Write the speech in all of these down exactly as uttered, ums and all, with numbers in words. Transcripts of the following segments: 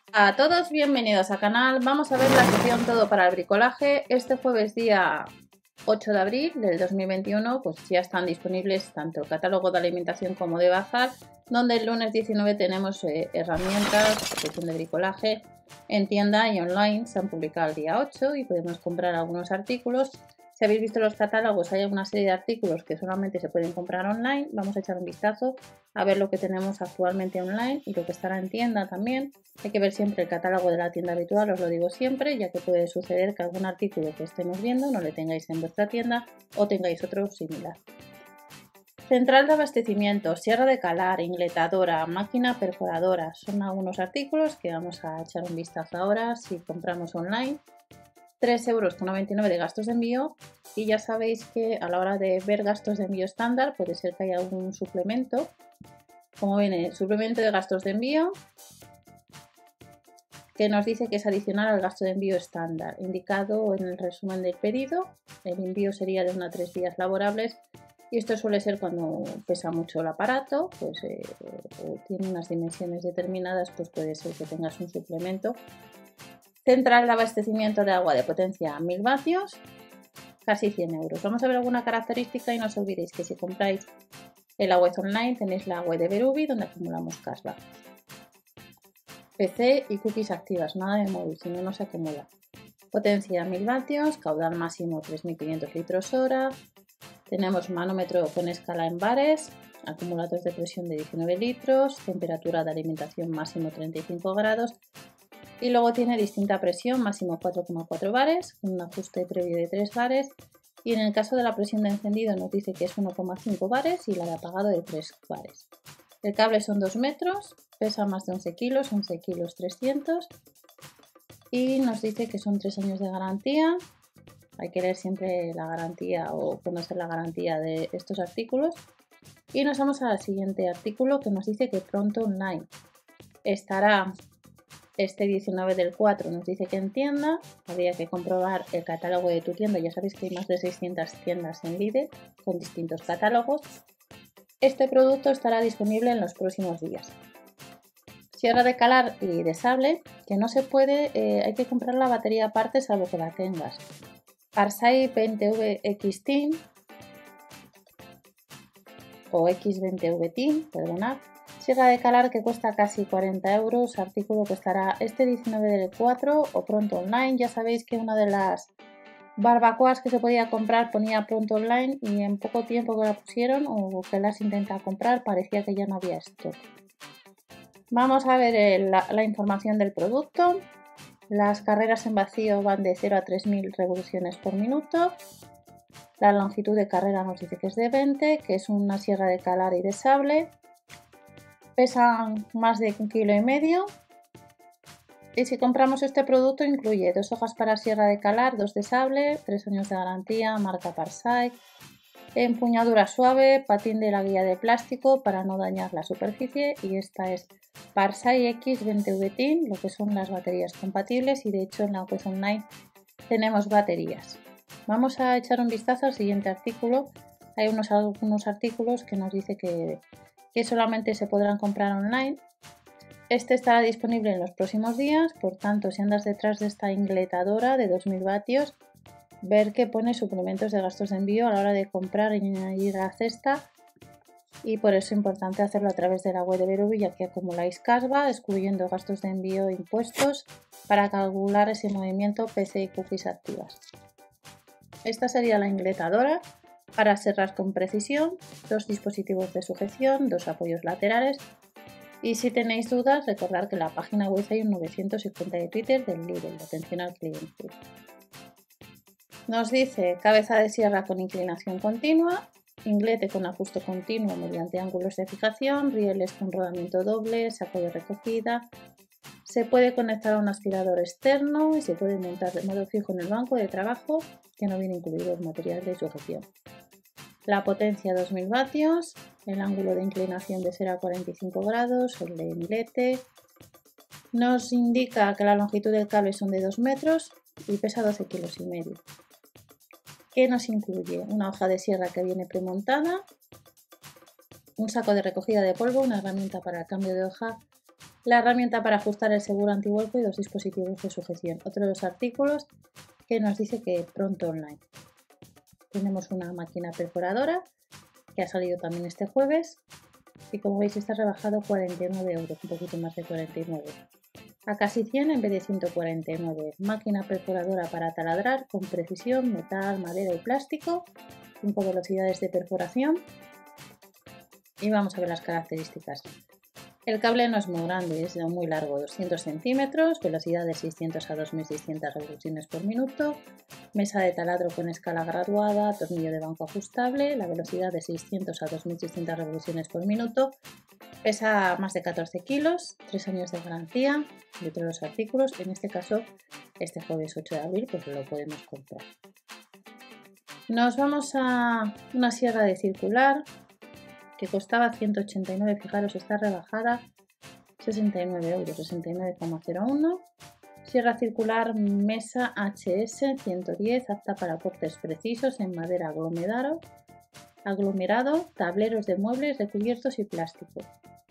A todos, bienvenidos al canal. Vamos a ver la sección Todo para el bricolaje. Este jueves día ocho de abril del dos mil veintiuno pues ya están disponibles tanto el catálogo de alimentación como de bazar, donde el lunes diecinueve tenemos eh, herramientas, sección de bricolaje en tienda y online. Se han publicado el día ocho y podemos comprar algunos artículos. Si habéis visto los catálogos, hay una serie de artículos que solamente se pueden comprar online. Vamos a echar un vistazo a ver lo que tenemos actualmente online y lo que estará en tienda también. Hay que ver siempre el catálogo de la tienda habitual, os lo digo siempre, ya que puede suceder que algún artículo que estemos viendo no le tengáis en vuestra tienda o tengáis otro similar. Central de abastecimiento, sierra de calar, ingletadora, máquina perforadora, son algunos artículos que vamos a echar un vistazo ahora si compramos online. tres euros con noventa y nueve de gastos de envío, y ya sabéis que a la hora de ver gastos de envío estándar puede ser que haya algún suplemento, como viene suplemento de gastos de envío, que nos dice que es adicional al gasto de envío estándar, indicado en el resumen del pedido. El envío sería de uno a tres días laborables y esto suele ser cuando pesa mucho el aparato, pues eh, o tiene unas dimensiones determinadas, pues puede ser que tengas un suplemento. Central de abastecimiento de agua de potencia mil vatios, casi cien euros. Vamos a ver alguna característica y no os olvidéis que si compráis en la web online tenéis la web de Verubi donde acumulamos cashback. P C y cookies activas, nada de móvil, si no, no se acumula. Potencia mil vatios, caudal máximo tres mil quinientos litros hora. Tenemos manómetro con escala en bares, acumuladores de presión de diecinueve litros, temperatura de alimentación máximo treinta y cinco grados. Y luego tiene distinta presión, máximo cuatro coma cuatro bares, con un ajuste previo de tres bares. Y en el caso de la presión de encendido nos dice que es uno coma cinco bares y la de apagado de tres bares. El cable son dos metros, pesa más de once kilos, once kilos trescientos. Y nos dice que son tres años de garantía. Hay que leer siempre la garantía o conocer la garantía de estos artículos. Y nos vamos al siguiente artículo que nos dice que pronto online estará. Este diecinueve del cuatro nos dice que en tienda, habría que comprobar el catálogo de tu tienda, ya sabéis que hay más de seiscientas tiendas en Lidl con distintos catálogos. Este producto estará disponible en los próximos días. Sierra de calar y de sable, que no se puede, eh, hay que comprar la batería aparte salvo que la tengas. Parsai veinte V X Team o X veinte V Team, perdonad. Sierra de calar que cuesta casi cuarenta euros, artículo que estará este diecinueve del cuatro o pronto online. Ya sabéis que una de las barbacoas que se podía comprar ponía pronto online y en poco tiempo que la pusieron o que las intentaba comprar parecía que ya no había stock. Vamos a ver el, la, la información del producto. Las carreras en vacío van de cero a tres mil revoluciones por minuto. La longitud de carrera nos dice que es de veinte, que es una sierra de calar y de sable. Pesan más de un kilo y medio. Y si compramos este producto incluye dos hojas para sierra de calar, dos de sable, tres años de garantía, marca Parsai, empuñadura suave, patín de la guía de plástico para no dañar la superficie, y esta es Parsai X veinte V Team, lo que son las baterías compatibles, y de hecho en la web online tenemos baterías. Vamos a echar un vistazo al siguiente artículo. Hay unos, algunos artículos que nos dice que que solamente se podrán comprar online. Este estará disponible en los próximos días, por tanto, si andas detrás de esta ingletadora de dos mil vatios, ver que pone suplementos de gastos de envío a la hora de comprar y añadir a la cesta, y por eso es importante hacerlo a través de la web de Verubi, ya que acumuláis cashback, excluyendo gastos de envío e impuestos, para calcular ese movimiento P C y cookies activas. Esta sería la ingletadora. Para cerrar con precisión, dos dispositivos de sujeción, dos apoyos laterales, y si tenéis dudas recordad que en la página web hay un novecientos y cuenta de Twitter del Lidl, de atención al cliente. Nos dice cabeza de sierra con inclinación continua, inglete con ajuste continuo mediante ángulos de fijación, rieles con rodamiento doble, saco de recogida. Se puede conectar a un aspirador externo y se puede montar de modo fijo en el banco de trabajo, que no viene incluido el material de sujeción. La potencia dos mil vatios, el ángulo de inclinación de cero a cuarenta y cinco grados, el de inglete. Nos indica que la longitud del cable son de dos metros y pesa doce kilos y medio. ¿Qué nos incluye? Una hoja de sierra que viene premontada, un saco de recogida de polvo, una herramienta para el cambio de hoja la herramienta para ajustar el seguro antivuelco y dos dispositivos de sujeción. Otro de los artículos que nos dice que pronto online. Tenemos una máquina perforadora que ha salido también este jueves y como veis está rebajado cuarenta y nueve euros, un poquito más de cuarenta y nueve. A casi cien en vez de ciento cuarenta y nueve. Máquina perforadora para taladrar con precisión, metal, madera y plástico, cinco velocidades de perforación. Y vamos a ver las características. El cable no es muy grande, es muy largo, doscientos centímetros, velocidad de seiscientos a dos mil seiscientas revoluciones por minuto, mesa de taladro con escala graduada, tornillo de banco ajustable, la velocidad de seiscientos a dos mil seiscientas revoluciones por minuto, pesa más de catorce kilos, tres años de garantía de todos los artículos. En este caso, este jueves ocho de abril, pues lo podemos comprar. Nos vamos a una sierra de circular que costaba ciento ochenta y nueve, fijaros, está rebajada sesenta y nueve euros, sesenta y nueve coma cero uno. Sierra circular Mesa H S ciento diez, apta para cortes precisos en madera aglomerado, aglomerado, tableros de muebles, recubiertos y plástico.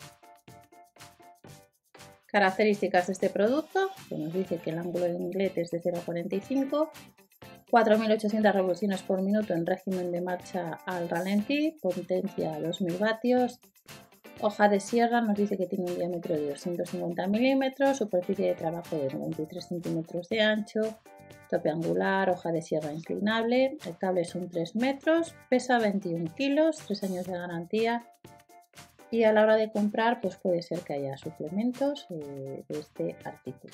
Características de este producto, que nos dice que el ángulo de inglete es de cero a cuarenta y cinco, cuatro mil ochocientas revoluciones por minuto en régimen de marcha al ralentí, potencia dos mil vatios, hoja de sierra nos dice que tiene un diámetro de doscientos cincuenta milímetros, superficie de trabajo de noventa y tres centímetros de ancho, tope angular, hoja de sierra inclinable, el cable son tres metros, pesa veintiún kilos, tres años de garantía y a la hora de comprar pues puede ser que haya suplementos eh, de este artículo.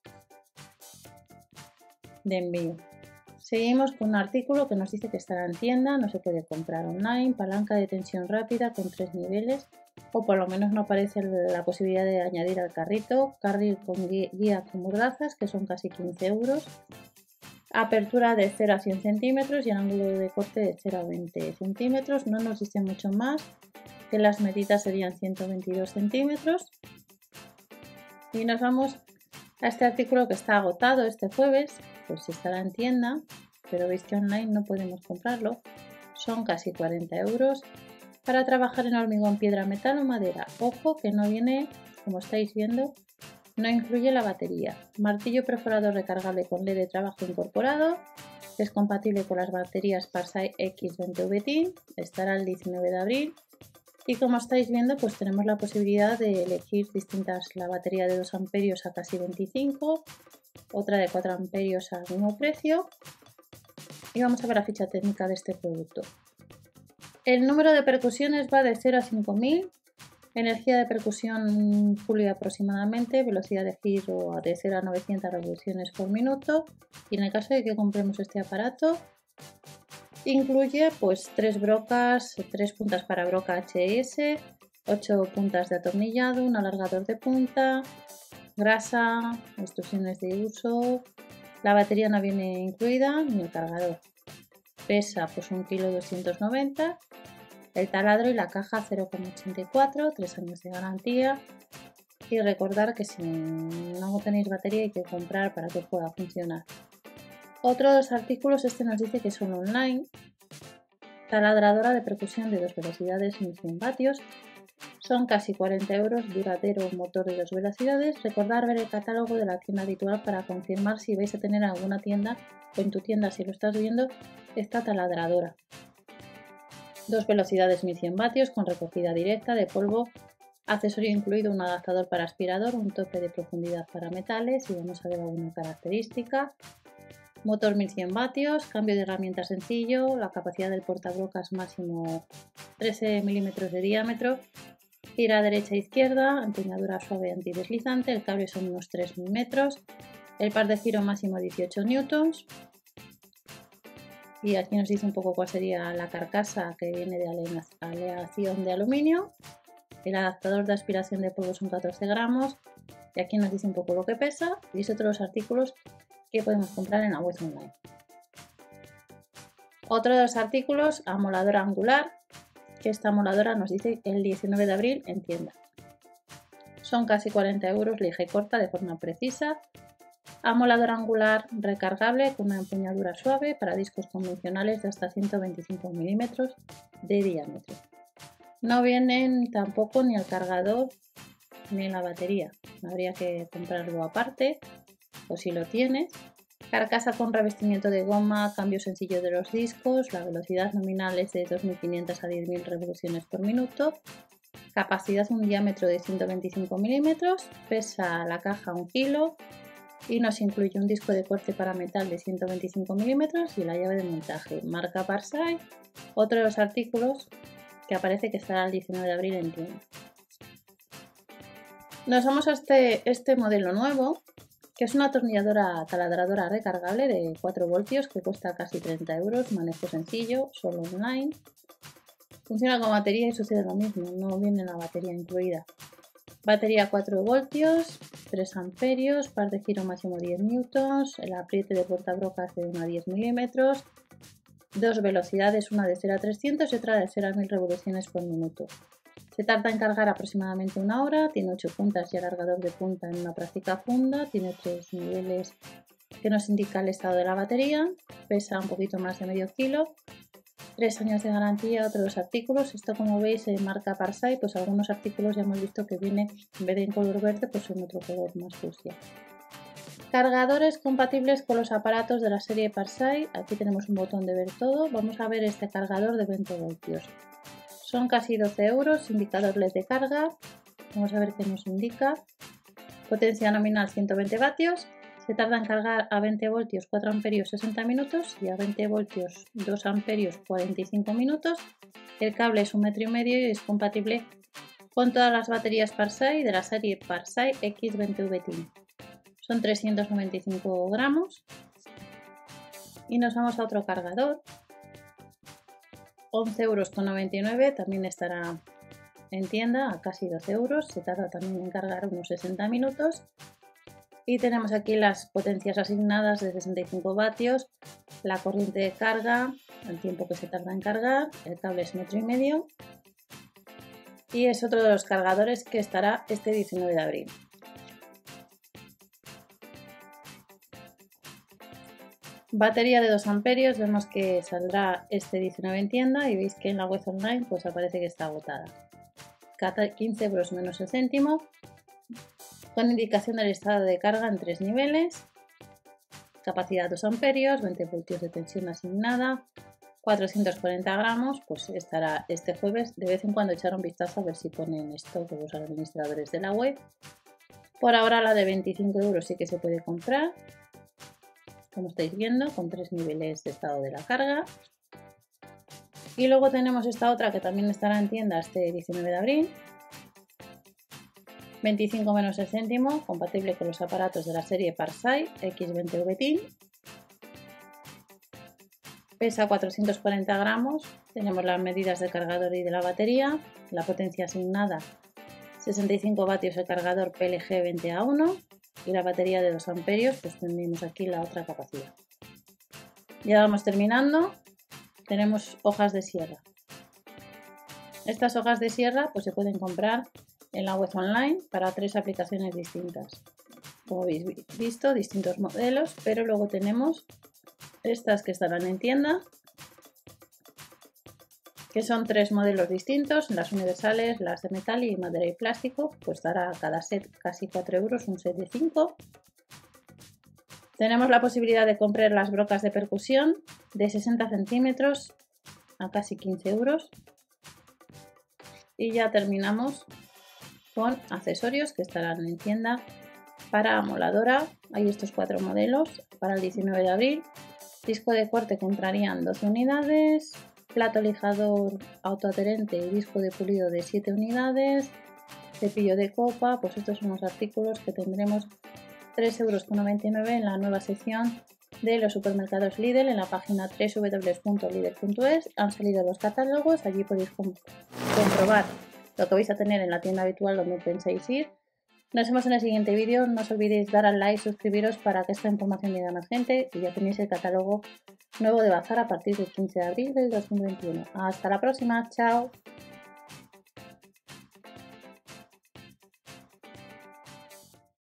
De envío. Seguimos con un artículo que nos dice que estará en tienda, no se puede comprar online, palanca de tensión rápida con tres niveles, o por lo menos no aparece la posibilidad de añadir al carrito, carril con guía con mordazas, que son casi quince euros, apertura de cero a cien centímetros y el ángulo de corte de cero a veinte centímetros, no nos dice mucho más, que las medidas serían ciento veintidós centímetros. Y nos vamos a este artículo que está agotado este jueves, pues estará en tienda, pero veis que online no podemos comprarlo. Son casi cuarenta euros para trabajar en hormigón, piedra, metal o madera. Ojo que no viene, como estáis viendo, no incluye la batería. Martillo perforador recargable con L E D de trabajo incorporado. Es compatible con las baterías Parsai X veinte V T. Estará el diecinueve de abril. Y como estáis viendo, pues tenemos la posibilidad de elegir distintas, la batería de dos amperios a casi veinticinco, otra de cuatro amperios al mismo precio. Y vamos a ver la ficha técnica de este producto. El número de percusiones va de cero a cinco mil, energía de percusión Joule aproximadamente, velocidad de giro de cero a novecientas revoluciones por minuto. Y en el caso de que compremos este aparato, incluye pues tres brocas, tres puntas para broca H S, ocho puntas de atornillado, un alargador de punta, grasa, instrucciones de uso. La batería no viene incluida ni el cargador. Pesa pues un kilo doscientos noventa. El taladro y la caja cero coma ochenta y cuatro, tres años de garantía. Y recordar que si no tenéis batería hay que comprar para que pueda funcionar. Otro de los artículos, este nos dice que son online. Taladradora de percusión de dos velocidades, mil cien vatios. Son casi cuarenta euros, duradero motor de dos velocidades. Recordar ver el catálogo de la tienda habitual para confirmar si vais a tener en alguna tienda o en tu tienda, si lo estás viendo, esta taladradora. Dos velocidades, mil cien vatios con recogida directa de polvo. Accesorio incluido un adaptador para aspirador, un tope de profundidad para metales y vamos a ver alguna característica. Motor mil cien vatios, cambio de herramienta sencillo, la capacidad del portabrocas máximo trece milímetros de diámetro, gira derecha e izquierda, empuñadura suave antideslizante, el cable son unos tres mil metros, el par de giro máximo dieciocho newtons. Y aquí nos dice un poco cuál sería la carcasa que viene de aleación de aluminio. El adaptador de aspiración de polvo son catorce gramos y aquí nos dice un poco lo que pesa y es otro de los artículos que podemos comprar en la web online. Otro de los artículos, amoladora angular, que esta amoladora nos dice el diecinueve de abril en tienda. Son casi cuarenta euros, lija y corta de forma precisa. Amoladora angular recargable con una empuñadura suave para discos convencionales de hasta ciento veinticinco milímetros de diámetro. No vienen tampoco ni el cargador ni la batería. Habría que comprarlo aparte, o si lo tienes. Carcasa con revestimiento de goma, cambio sencillo de los discos, la velocidad nominal es de dos mil quinientas a diez mil revoluciones por minuto, capacidad un diámetro de ciento veinticinco milímetros, pesa la caja un kilo y nos incluye un disco de corte para metal de ciento veinticinco milímetros y la llave de montaje, marca Parsai, otro de los artículos que aparece que estará el diecinueve de abril en tienda. Nos vamos a este, este modelo nuevo, que es una atornilladora taladradora recargable de cuatro voltios que cuesta casi treinta euros, manejo sencillo, solo online. Funciona con batería y sucede lo mismo, no viene la batería incluida. Batería cuatro voltios, tres amperios, par de giro máximo diez newtons, el apriete de portabrocas de uno a diez milímetros, dos velocidades, una de cero a trescientos y otra de cero a mil revoluciones por minuto. Se tarda en cargar aproximadamente una hora, tiene ocho puntas y alargador de punta en una práctica funda, tiene tres niveles que nos indica el estado de la batería, pesa un poquito más de medio kilo, tres años de garantía, otros artículos. Esto, como veis, en marca Parsai, pues algunos artículos ya hemos visto que viene, en vez de en color verde, pues en otro color más fucsia. Cargadores compatibles con los aparatos de la serie Parsai. Aquí tenemos un botón de ver todo. Vamos a ver este cargador de veinte voltios. Son casi doce euros, indicador L E D de carga. Vamos a ver qué nos indica. Potencia nominal ciento veinte vatios. Se tarda en cargar a veinte voltios cuatro amperios sesenta minutos y a veinte voltios dos amperios cuarenta y cinco minutos. El cable es un metro y medio y es compatible con todas las baterías Parsai de la serie Parsai X veinte V T I N. Son trescientos noventa y cinco gramos. Y nos vamos a otro cargador. once euros con noventa y nueve, también estará en tienda a casi doce euros, se tarda también en cargar unos sesenta minutos y tenemos aquí las potencias asignadas de sesenta y cinco vatios, la corriente de carga, el tiempo que se tarda en cargar, el cable es metro y medio y es otro de los cargadores que estará este diecinueve de abril. Batería de dos amperios, vemos que saldrá este diecinueve en tienda y veis que en la web online pues aparece que está agotada. quince euros menos el céntimo, con indicación del estado de carga en tres niveles, capacidad dos amperios, veinte voltios de tensión asignada, cuatrocientos cuarenta gramos, pues estará este jueves. De vez en cuando echar un vistazo a ver si ponen esto de los administradores de la web. Por ahora la de veinticinco euros sí que se puede comprar, como estáis viendo, con tres niveles de estado de la carga. Y luego tenemos esta otra que también estará en tienda este diecinueve de abril. veinticinco menos el céntimo, compatible con los aparatos de la serie Parsai X veinte V T I N. Pesa cuatrocientos cuarenta gramos. Tenemos las medidas del cargador y de la batería. La potencia asignada sesenta y cinco vatios el cargador P L G veinte A uno. Y la batería de dos amperios, pues tendremos aquí la otra capacidad. Ya vamos terminando. Tenemos hojas de sierra. Estas hojas de sierra pues se pueden comprar en la web online para tres aplicaciones distintas. Como habéis visto, distintos modelos, pero luego tenemos estas que estarán en tienda, que son tres modelos distintos, las universales, las de metal y madera y plástico, pues dará cada set casi cuatro euros, un set de cinco. Tenemos la posibilidad de comprar las brocas de percusión de sesenta centímetros a casi quince euros. Y ya terminamos con accesorios que estarán en tienda para amoladora. Hay estos cuatro modelos para el diecinueve de abril. Disco de corte que entrarían doce unidades. Plato lijador autoadherente y disco de pulido de siete unidades, cepillo de copa, pues estos son los artículos que tendremos tres euros con noventa y nueve en la nueva sección de los supermercados Lidl en la página doble u doble u doble u punto lidl punto es. Han salido los catálogos, allí podéis comprobar lo que vais a tener en la tienda habitual donde pensáis ir. Nos vemos en el siguiente vídeo, no os olvidéis dar al like, suscribiros para que esta información llegue a más gente y ya tenéis el catálogo nuevo de Bazar a partir del quince de abril del dos mil veintiuno. Hasta la próxima, chao.